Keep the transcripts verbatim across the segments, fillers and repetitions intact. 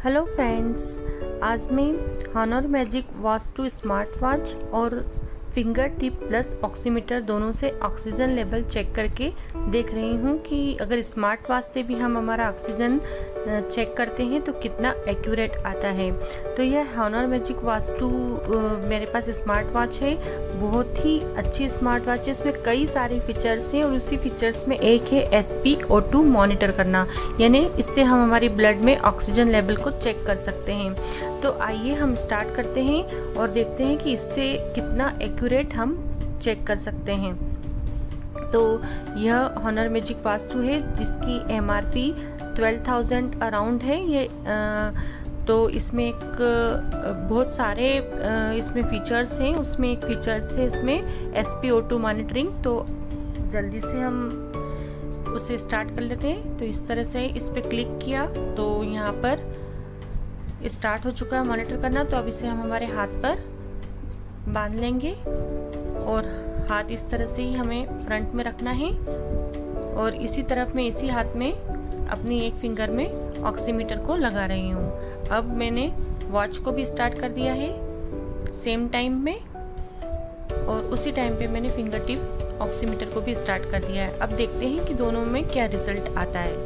Hello friends, आज मैं Honor magic watch two smart watch और फिंगर टिप प्लस ऑक्सीमीटर दोनों से ऑक्सीजन लेवल चेक करके देख रही हूँ कि अगर स्मार्ट वॉच से भी हम हमारा ऑक्सीजन चेक करते हैं तो कितना एक्यूरेट आता है। तो यह हॉनर मैजिक वॉच टू मेरे पास स्मार्ट वॉच है, बहुत ही अच्छी स्मार्ट वॉच है। इसमें कई सारे फीचर्स हैं और उसी फीचर्स में एक है S P O two monitor करना, यानी इससे हम हमारी ब्लड में ऑक्सीजन लेवल को चेक कर सकते हैं। तो आइए हम स्टार्ट करते हैं और देखते हैं कि इससे कितना एक्यूरेट हम चेक कर सकते हैं। तो यह हॉनर मैजिक वॉच टू है जिसकी M R P twelve thousand around है। ये आ, तो इसमें एक बहुत सारे इसमें फीचर्स हैं। उसमें एक फीचर्स है इसमें S P O two monitoring. तो जल्दी से हम उसे स्टार्ट कर लेते हैं। तो इस तरह से इस पर क्लिक किया तो यहाँ पर स्टार्ट हो चुका है मॉनिटर करना। तो अब इसे हम हमारे हाथ पर बांध लेंगे और हाथ इस तरह से ही हमें फ्रंट में रखना है और इसी तरफ में इसी हाथ में अपनी एक फिंगर में ऑक्सीमीटर को लगा रही हूँ। अब मैंने वॉच को भी स्टार्ट कर दिया है सेम टाइम में और उसी टाइम पे मैंने फिंगर टिप ऑक्सीमीटर को भी स्टार्ट कर दिया है। अब देखते हैं कि दोनों में क्या रिजल्ट आता है।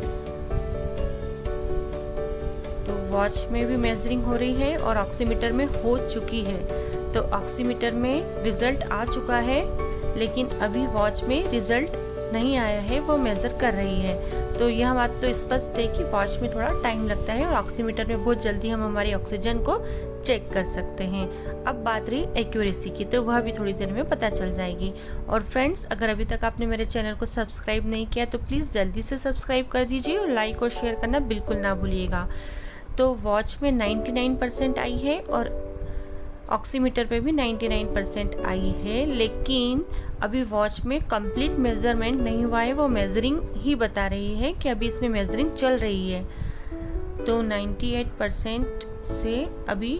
तो वॉच में भी मेजरिंग हो रही है और ऑक्सीमीटर में हो चुकी है। तो ऑक्सीमीटर में रिजल्ट आ चुका है लेकिन अभी वॉच में रिजल्ट नहीं आया है, वो मेज़र कर रही है। तो यह बात तो स्पष्ट है कि वॉच में थोड़ा टाइम लगता है और ऑक्सीमीटर में बहुत जल्दी हम हमारी ऑक्सीजन को चेक कर सकते हैं। अब बात रही एक्यूरेसी की, तो वह भी थोड़ी देर में पता चल जाएगी। और फ्रेंड्स, अगर अभी तक आपने मेरे चैनल को सब्सक्राइब नहीं किया तो प्लीज़ जल्दी से सब्सक्राइब कर दीजिए और लाइक और शेयर करना बिल्कुल ना भूलिएगा। तो वॉच में नाइन्टी नाइन परसेंट आई है और ऑक्सीमीटर पे भी नाइन्टी नाइन परसेंट आई है, लेकिन अभी वॉच में कंप्लीट मेजरमेंट नहीं हुआ है। वो मेजरिंग ही बता रही है कि अभी इसमें मेजरिंग चल रही है। तो अट्ठानवे परसेंट से अभी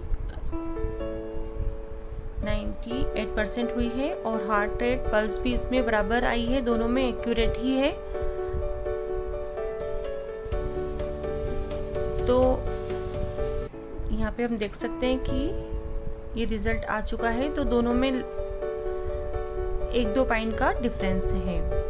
अट्ठानवे परसेंट हुई है और हार्ट रेट पल्स भी इसमें बराबर आई है, दोनों में एक्यूरेट ही है। तो यहाँ पे हम देख सकते हैं कि ये रिजल्ट आ चुका है। तो दोनों में एक दो पॉइंट का डिफरेंस है।